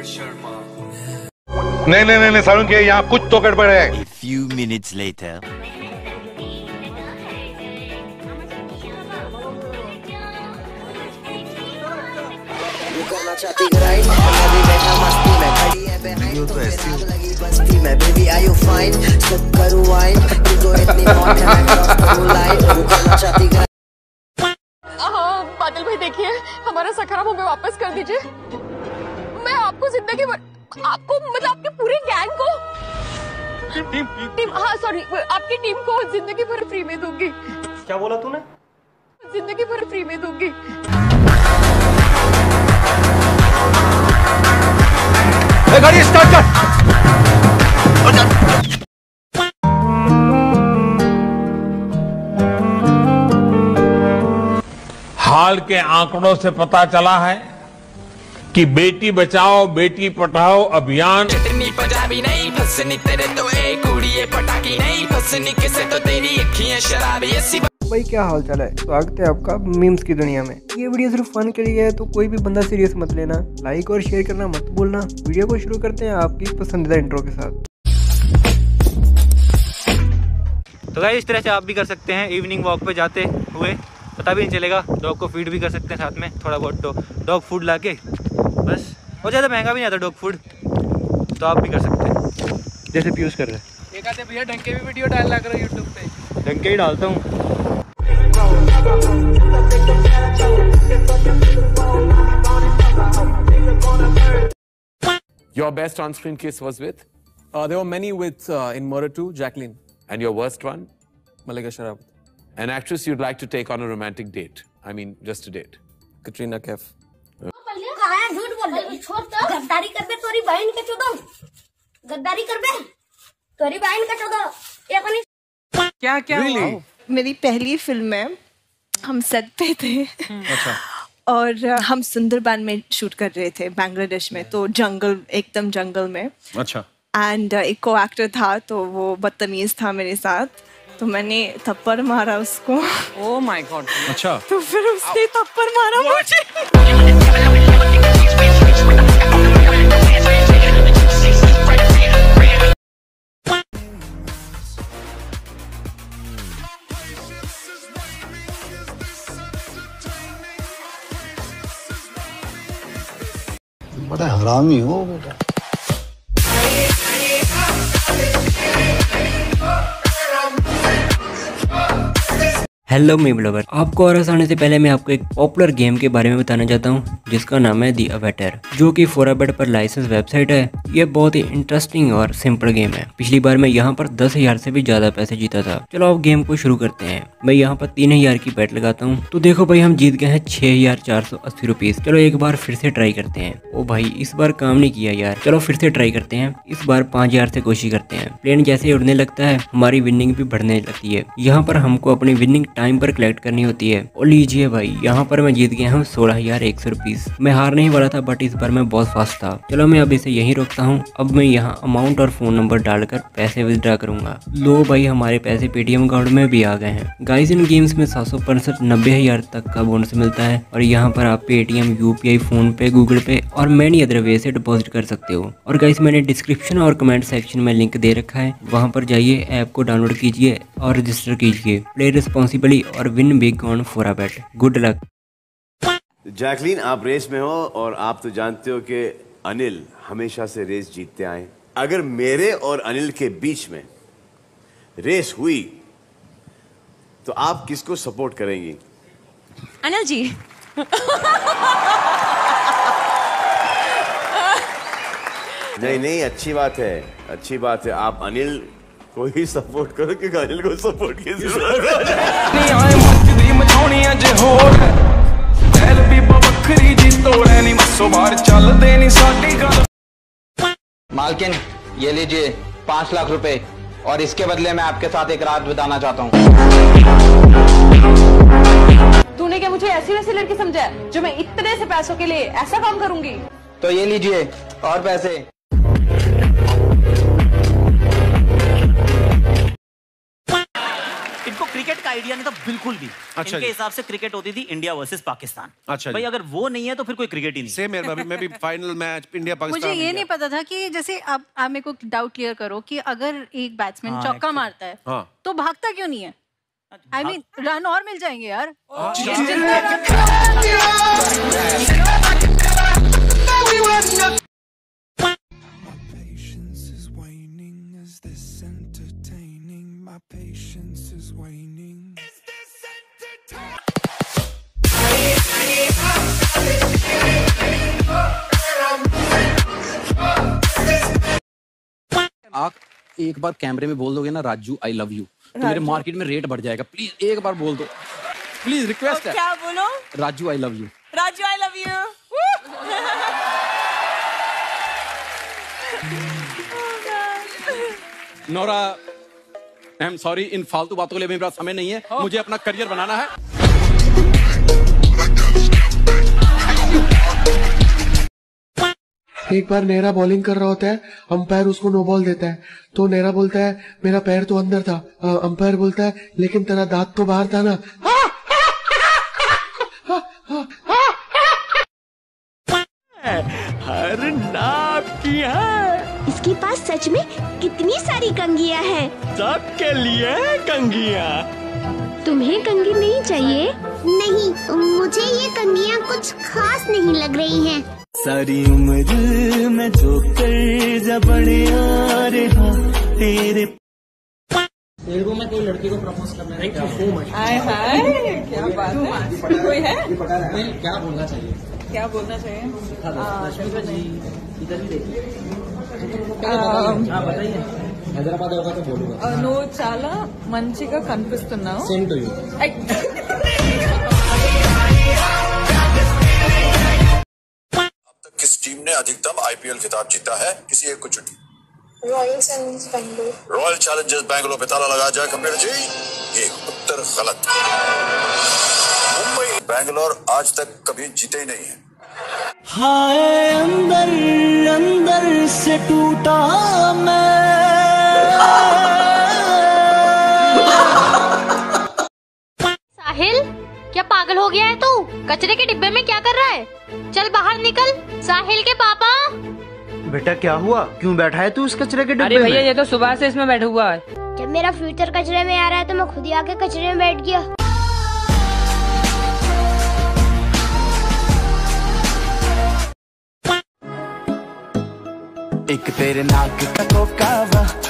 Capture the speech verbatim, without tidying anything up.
नहीं नहीं नहीं सारुण के यहाँ कुछ तो गड़बड़ है। A few minutes later. बादल भाई देखिए, हमारा सखरा मुझे वापस कर दीजिए। मैं आपको जिंदगी भर, आपको मतलब आपके पूरे गैंग को टीम टीम हाँ सॉरी आपकी टीम को जिंदगी भर फ्री में दूंगी। क्या बोला तूने? जिंदगी भर फ्री में दूंगी। गाड़ी स्टार्ट कर। हाल के आंकड़ों से पता चला है कि बेटी बचाओ बेटी पढ़ाओ अभियान चटनी पंजाबी नहीं फसनी तेरे तो एक कुड़िए पटाखी नहीं फसनी किसे तो तेरी अखियां शराबी ऐसी। भाई क्या हाल चाल है, स्वागत है आपका मीम्स की दुनिया में। ये वीडियो सिर्फ फन के लिए है तो कोई भी बंदा सीरियस मत लेना। लाइक और शेयर करना मत भूलना। वीडियो को शुरू करते हैं आपकी पसंदीदा इंट्रो के साथ। तो गाइस इस तरह से आप भी कर सकते हैं। इवनिंग वॉक पे जाते हुए पता भी नहीं चलेगा। डॉग को फीड भी कर सकते हैं साथ में, थोड़ा बहुत तो डॉग फूड ला के, बस और ज़्यादा महंगा भी नहीं आता डॉग फूड, तो आप भी कर सकते हैं जैसे पीयूष कर रहे हैं। एक आधे भैया ढंग के भी वीडियो डालना करो यूट्यूब पे। ढंग के ही डालता हूँ। Your best on-screen kiss was with? Uh, there were many with uh, in Murder two, Jacqueline. And your worst one? Malika Sharawat. An actress you'd like to take on a romantic date? I mean, just a date. Katrina Kaif. झूठ बोल रही छोड़ तो गद्दारी कर बे तोरी बहन के चोदो गद्दारी कर बे तोरी बहन का चोदो ये अपनी क्या क्या really? मेरी पहली फिल्म में हम सेट पे थे। अच्छा। और हम सुंदरबन में शूट कर रहे थे बांग्लादेश में, तो जंगल एकदम जंगल में। अच्छा। एंड एक को एक्टर था तो वो बदतमीज था मेरे साथ, तो मैंने थप्पड़ मारा उसको। Oh my god. अच्छा। तो फिर उसने थप्पड़ मारा मुझे। बड़ा हरामी हो बेटा। हेलो मीम लवर, आपको और आने से पहले मैं आपको एक पॉपुलर गेम के बारे में बताना चाहता हूँ जिसका नाम है दी अवेटर, जो कि फोराबेट पर लाइसेंस वेबसाइट है। ये बहुत ही इंटरेस्टिंग और सिंपल गेम है। पिछली बार मैं यहाँ पर दस हजार से भी ज्यादा पैसे जीता था। चलो अब गेम को शुरू करते हैं। मैं यहाँ पर तीन हजार की बैट लगाता हूँ, तो देखो भाई हम जीत गए हैं छह हजार चार सौ अस्सी रुपीज। चलो एक बार फिर से ट्राई करते हैं। ओ भाई इस बार काम नहीं किया यार। चलो फिर से ट्राई करते हैं। इस बार पाँच हजार से कोशिश करते हैं। प्लेन जैसे ही उड़ने लगता है हमारी विनिंग भी बढ़ने लगती है। यहाँ पर हमको अपनी विनिंग टाइम पर कलेक्ट करनी होती है। और लीजिए भाई यहाँ पर मैं जीत गया हूँ सोलह हजार एक सौ रुपीज। मैं हार नहीं वाला था बट इस बार मैं बहुत फास्ट था। चलो मैं अब इसे यहीं रोकता हूँ। अब मैं यहाँ अमाउंट और फोन नंबर डालकर पैसे विड्रॉ करूंगा। लो भाई हमारे पैसे पेटीएम अकाउंट में भी आ गए हैं। गाइस इन गेम्स में सात सौ पैंसठ नब्बे हजार तक का बोनस मिलता है और यहाँ पर आप Paytm, UPI, PhonePe, Google pay और मैनी अदर वे से डिपॉजिट कर सकते हो। और गाइस मैंने डिस्क्रिप्शन और कमेंट सेक्शन में लिंक दे रखा है, वहाँ पर जाइए, ऐप को डाउनलोड कीजिए और रजिस्टर कीजिए। प्ले रिस्पॉन्सिबली और win big on Forabet. Good luck. Jacqueline आप रेस में हो और आप तो जानते हो कि अनिल हमेशा से रेस जीतते आए। अगर मेरे और अनिल के बीच में रेस हुई तो आप किसको सपोर्ट करेंगी? अनिल जी। नहीं नहीं अच्छी बात है, अच्छी बात है। आप अनिल को ही सपोर्ट करो क्योंकि अनिल को सपोर्ट की जरूरत है। मालकिन ये लीजिए पाँच लाख रुपए और इसके बदले मैं आपके साथ एक रात बिताना चाहता हूँ। तूने क्या मुझे ऐसी वैसी लड़की समझा है जो मैं इतने से पैसों के लिए ऐसा काम करूंगी? तो ये लीजिए और पैसे। इनको क्रिकेट का आइडिया इंडिया ने तो बिल्कुल भी। अच्छा इनके हिसाब से क्रिकेट होती थी इंडिया वर्सेस पाकिस्तान। अच्छा भाई अगर वो नहीं है तो फिर कोई क्रिकेट ही नहीं। सेम है, मैं भी फाइनल मैच इंडिया पाकिस्तान। मुझे ये नहीं पता था कि जैसे आप आप मेरे को डाउट क्लियर करो कि अगर एक बैट्समैन हाँ, चौका मारता है हाँ। तो भागता क्यों नहीं है? आई मीन रन और मिल जाएंगे यार। आप एक बार कैमरे में बोल दोगे ना राजू आई लव यू, तो मेरे मार्केट में रेट बढ़ जाएगा। प्लीज एक बार बोल दो, प्लीज रिक्वेस्ट है। क्या बोलो? Raju I love you. Raju I love you. Nora I am sorry, इन फालतू बातों के लिए मेरे पास समय नहीं है, मुझे अपना करियर बनाना है। एक बार नेहरा बॉलिंग कर रहा होता है, अंपायर उसको नो बॉल देता है, तो नेहरा बोलता है मेरा पैर तो अंदर था, अंपायर बोलता है लेकिन तेरा दांत तो बाहर था ना। हर नाप की है। इसके पास सच में कितनी सारी कंघियां हैं। सबके लिए कंघियां। तुम्हें कंघी नहीं चाहिए? नहीं, मुझे ये कंघियां कुछ खास नहीं लग रही हैं। सारी उम्र में जो कर्जा बड़े आ रहा तेरे। तेलुगु में कोई लड़की को प्रपोज करना है। हाय हाय, क्या बात है? कोई है? नहीं, क्या बोलना चाहिए? क्या बोलना चाहिए? इधर ही देखिए। हाँ बताइए। हैदराबाद होगा तो बोलूंगा। నువ్వు చాలా మంచిగా కనిపిస్తున్నావు। Same to you. किस टीम ने अधिकतम आईपीएल खिताब जीता है? किसी एक को चुनिए। Royal Challengers Bangalore. Royal Challengers Bangalore पे ताला लगा जाए कपिल जी। एक उत्तर गलत। मुंबई बैंगलोर आज तक कभी जीते ही नहीं है। हाय अंदर अंदर से टूटा मैं। साहिल, क्या पागल हो गया है तू? कचरे के डिब्बे में क्या कर रहा है? चल बाहर निकल। साहिल के पापा। बेटा क्या हुआ, क्यों बैठा है तू इस कचरे के डिब्बे में? अरे भैया ये तो सुबह से इसमें बैठा हुआ है। जब मेरा फ्यूचर कचरे में आ रहा है तो मैं खुद ही आके कचरे में बैठ गया। एक तेरे नाक का कोका